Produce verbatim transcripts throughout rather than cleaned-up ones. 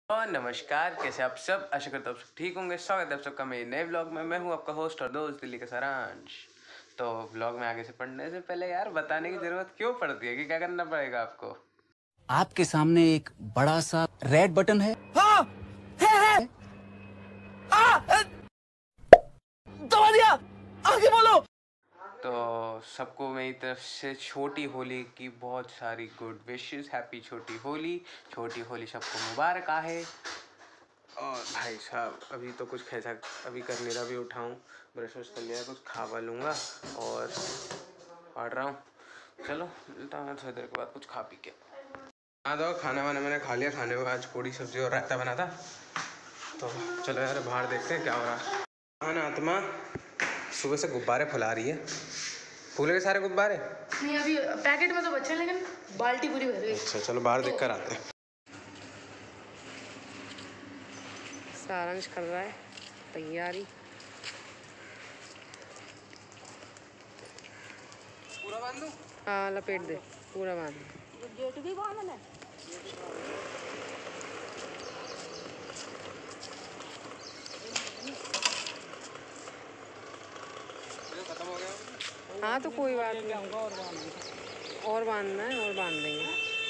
और नमस्कार, कैसे आप सब? आशा करता हूँ आप सब ठीक होंगे। स्वागत है आप सबका मेरे नए व्लॉग में। मैं हूँ आपका होस्ट और दोस्त दिल्ली का सारांश। तो व्लॉग में आगे से पढ़ने से पहले यार बताने की जरूरत क्यों पड़ती है कि क्या करना पड़ेगा आपको। आपके सामने एक बड़ा सा रेड बटन है। हाँ, है, है। आ, दबा दिया, आगे बोलो। तो सबको मेरी तरफ से छोटी होली की बहुत सारी गुड विशेस। हैप्पी छोटी होली। छोटी होली सबको मुबारक आहे। और भाई साहब अभी तो कुछ कैसा अभी कर नहीं रहा, अभी उठाऊँ ब्रश व्रश कर लिया, कुछ खावा लूँगा और पढ़ रहा हूँ। चलो मिलता हूँ थोड़ी देर के बाद कुछ खा पी के। हाँ दो खाना वाना मैंने खा लिया। खाने में आज पूड़ी सब्जी और रायता बना था। तो चलो यार बाहर देखते हैं क्या हो रहा है। हाँ ना आत्मा सुबह से गुब्बारे फुला रही है। फूले के सारे गुब्बारे नहीं, अभी पैकेट में तो बचे हैं लेकिन बाल्टी पूरी भर गई। अच्छा चलो बाहर देख कर आते हैं। सारांश कर रहा है तैयारी। पूरा बांध दूं? हाँ लपेट दे, पूरा बांध दे। गेट भी बांधना है। खत्म हो गया। हाँ तो कोई बात नहीं, और बांधना है और बांध देंगे।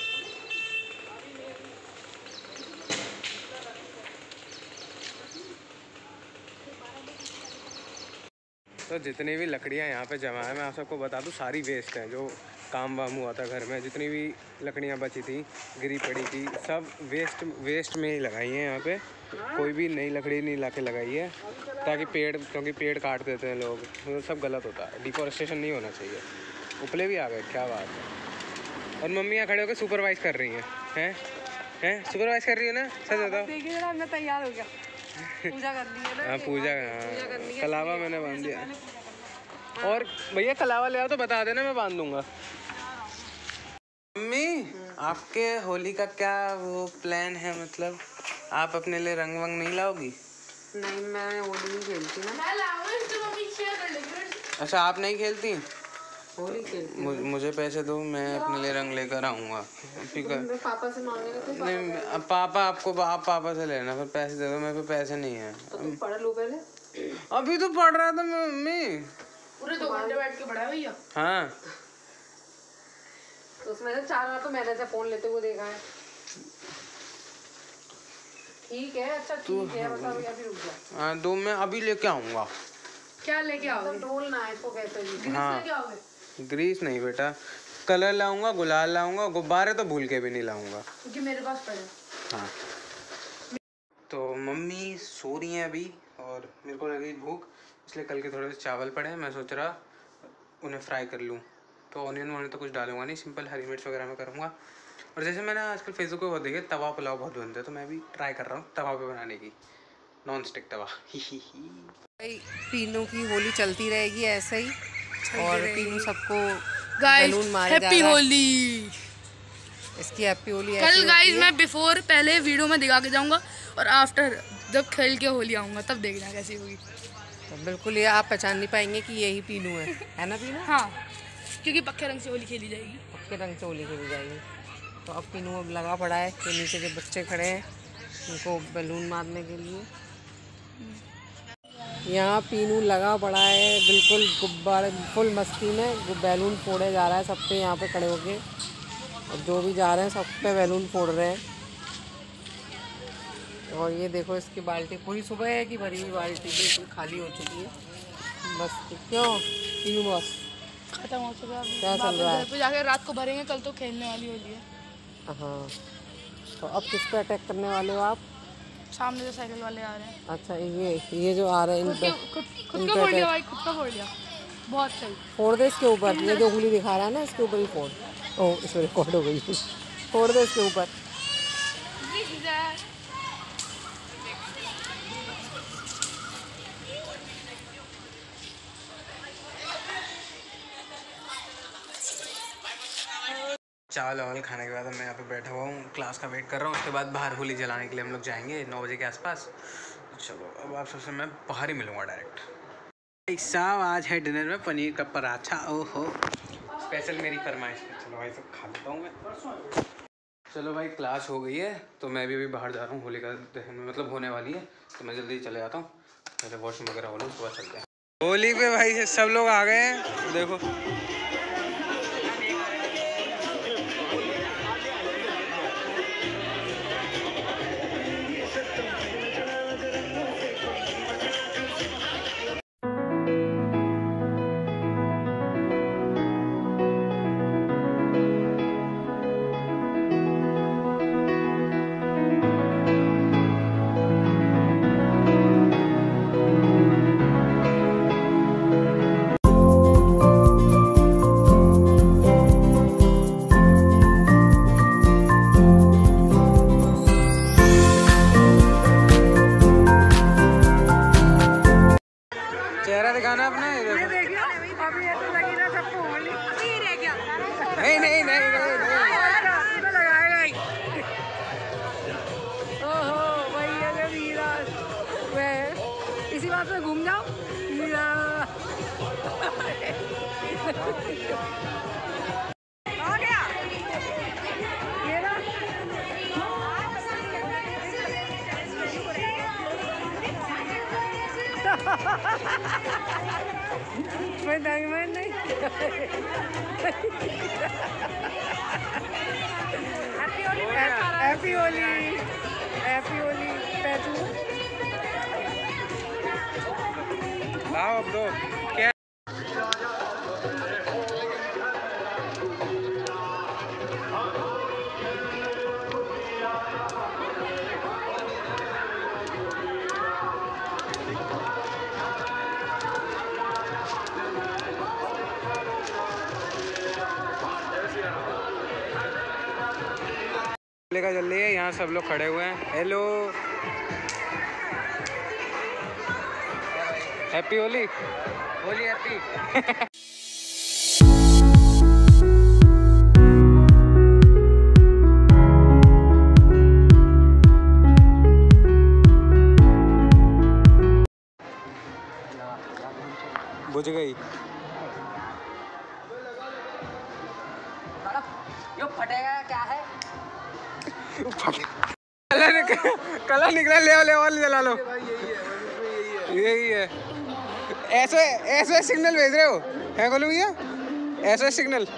तो जितनी भी लकड़ियाँ यहाँ पे जमा है मैं आप सबको बता दूँ सारी वेस्ट हैं। जो काम वाम हुआ था घर में, जितनी भी लकड़ियाँ बची थी गिरी पड़ी थी सब वेस्ट वेस्ट में ही लगाई हैं यहाँ पे। कोई भी नई लकड़ी नहीं ला के लगाई है ताकि पेड़, क्योंकि पेड़ काट देते हैं लोग, तो सब गलत होता है। डिफॉरेस्टेशन नहीं होना चाहिए। उपले भी आ गए, क्या बात है। और मम्मी यहाँ खड़े होकर सुपरवाइज कर रही हैं हैं हैं सुपरवाइज कर रही है ना, सच बताओ। देखिए ना मैं तैयार हो गया, पूजा कर ली है ना। हाँ पूजा, हाँ कलावा मैंने बांध दिया। और भैया कलावा ले आओ तो बता देना, मैं बांध दूंगा। मम्मी आपके होली का क्या वो प्लान है? मतलब आप अपने लिए रंग वंग नहीं लाओगी? नहीं मैं होली नहीं खेलती ना। मैं लाऊंगी तो मम्मी शेयर कर लेगी। अच्छा आप नहीं खेलती? होली खेलती मुझ, मुझे पैसे दो, मैं अपने लिए रंग लेकर आऊँगा। मैं पापा से मांगेगा तो नहीं अब पापा आपको, आप पापा से लेना, फिर पैसे दे दो। मेरे पे पैसे नहीं है। तो तुम पढ़ लो पहले। अभी तो पढ़ रहा था मम्मी। पूरे दो घंटे बैठ के पढ़ा भैया। हाँ तो उसमें से चार बार तो मैंने से फोन लेते हुए देखा है। ठीक है, अच्छा ठीक है, बस अभी अभी रुक जा। हाँ दो मैं अभी लेके आऊँगा। क्या लेके आओगे? डोलना है इसको, कहते हैं हाँ लेके आओगे? ग्रीस नहीं बेटा, कलर लाऊंगा, गुलाल लाऊंगा, गुब्बारे तो भूल के भी नहीं लाऊंगा क्योंकि मेरे पास पड़े। हाँ। तो मम्मी सो रही हैं अभी और मेरे को लगी भूख, इसलिए कल के थोड़े से चावल पड़े हैं। मैं सोच रहा उन्हें फ्राई कर लूँ। तो ऑनियन वॉनियन तो कुछ डालूंगा नहीं, सिंपल हरी मिर्च वगैरह में करूँगा। और जैसे मैंने आजकल फेसबुक पे बहुत देखे तवा पुलाव बहुत बनते हैं, तो मैं भी ट्राई कर रहा हूँ तवा पे बनाने की, नॉन स्टिक तवा। पीनू की होली चलती रहेगी ऐसे ही, और पीनू सबको गाइस हैप्पी होली। इसकी हैप्पी होली। कल गाइस मैं बिफोर पहले वीडियो में दिखा के जाऊंगा और आफ्टर जब खेल के होली आऊंगा तब देखना कैसी होगी। तो बिल्कुल ये आप पहचान नहीं पाएंगे कि यही पीनू है, है ना पीनू? हाँ, क्योंकि पक्के रंग से होली खेली जाएगी। पक्के रंग से होली खेली जाएगी। तो अब पीनू अब लगा पड़ा है कि नीचे जो बच्चे खड़े हैं उनको बैलून मारने के लिए। यहाँ पीनू लगा पड़ा है बिल्कुल गुब्बारे फुल मस्ती में, बैलून फोड़े जा रहा है सब पे यहाँ पे खड़े होके। और जो भी जा रहे हैं सब पे बैलून फोड़ रहे हैं। और ये देखो इसकी बाल्टी पूरी सुबह है कि भरी हुई बाल्टी बिल्कुल खाली हो चुकी है बस। क्यों पीनू बॉस खत्म हो चुका है, क्या चल रहा है? घर पे जाके रात को भरेंगे, कल तो खेलने वाली होली है। हाँ तो अब किस पे अटैक करने वाले हो आप? सामने जो साइकिल वाले आ रहे हैं। अच्छा ये ये जो आ रहे हैं इन पे, खुद खुद का फोड़ लिया भाई, खुद का फोड़ लिया। बहुत सही, फोड़ दे इसके ऊपर। ये जो उंगली दिखा रहा है ना इसके ऊपर ही फोड़। ओ इसमें रिकॉर्ड हो गई। फोड़ दे इसके ऊपर। चावल वावल खाने के बाद मैं यहाँ पे बैठा हुआ हूँ, क्लास का वेट कर रहा हूँ। उसके बाद बाहर होली जलाने के लिए हम लोग जाएंगे नौ बजे के आसपास। चलो अब आप सबसे मैं बाहर ही मिलूँगा डायरेक्ट। भाई साहब आज है डिनर में पनीर का पराठा। ओहो स्पेशल मेरी फरमाइश है। चलो भाई सब खा लेता हूँ मैं। चलो भाई क्लास हो गई है तो मैं भी अभी बाहर जा रहा हूँ। होली का दहन मतलब होने वाली है तो मैं जल्दी चले जाता हूँ। पहले वॉशरूम वगैरह हो लूँ उसके बाद चलते हैं। होली पे भाई सब लोग आ गए हैं देखो। चेहरा दिखाना अपना। ये देखो अभी ये तो लगी ना सबको होली रह गया। नहीं नहीं नहीं नहीं, नहीं। तो लगाएगा ही। ओहो वही है वीरा। मैं इसी बात में घूम जाओ वीरा। आ गया ये ना। मैं नहीं मैं नहीं। हैप्पी होली हैप्पी होली पैटू। लाओ अब दो क्या। का चल रही है यहाँ सब लोग खड़े हुए हैं। Hello happy Holi Holi happy. बुझ गई। यो फटेगा क्या है? कलर निकला कलर निकला ले ले और जला लो। यही है। ऐसे ऐसे सिग्नल भेज रहे हो है बोलूँ भैया ऐसे सिग्नल।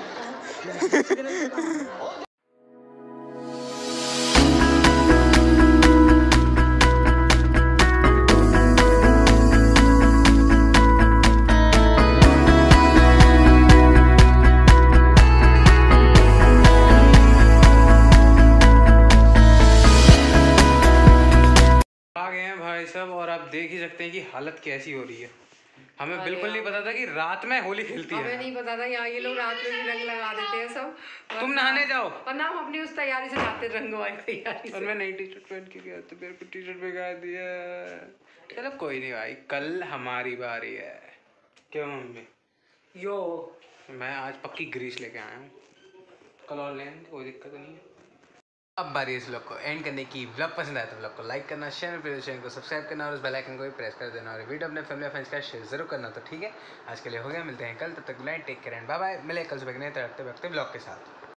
आ गए हैं भाई साहब और आप देख ही सकते हैं कि हालत कैसी हो रही है। हमें बिल्कुल नहीं पता था कि रात में होली खेलती है। हमें नहीं पता था यहाँ ये लोग रात में भी रंग लगा देते हैं सब। तुम नहाने जाओ और ना हम अपनी उस तैयारी से जाते रंग वाली तैयारी और मैं नई टी शर्ट पहन के गया तो मेरे को टी शर्ट भिगा दिया। चलो कोई नहीं भाई कल हमारी बारी है। क्यों मम्मी? यो मैं आज पक्की ग्रीस लेके आया हूँ कल और लें कोई दिक्कत नहीं है। अब बारी इस व्लॉग को एंड करने की। व्लॉग पसंद आया तो व्लॉग को लाइक करना, शेयर फिर चैनल को सब्सक्राइब करना और उस बेल आइकन को भी प्रेस कर देना और वीडियो अपने फैमिली फ्रेंड्स का शेयर जरूर करना। तो ठीक है आज के लिए हो गया, मिलते हैं कल, तब तक like take care and bye bye. मिले कल सुबह के नए तरह व्लॉग के साथ।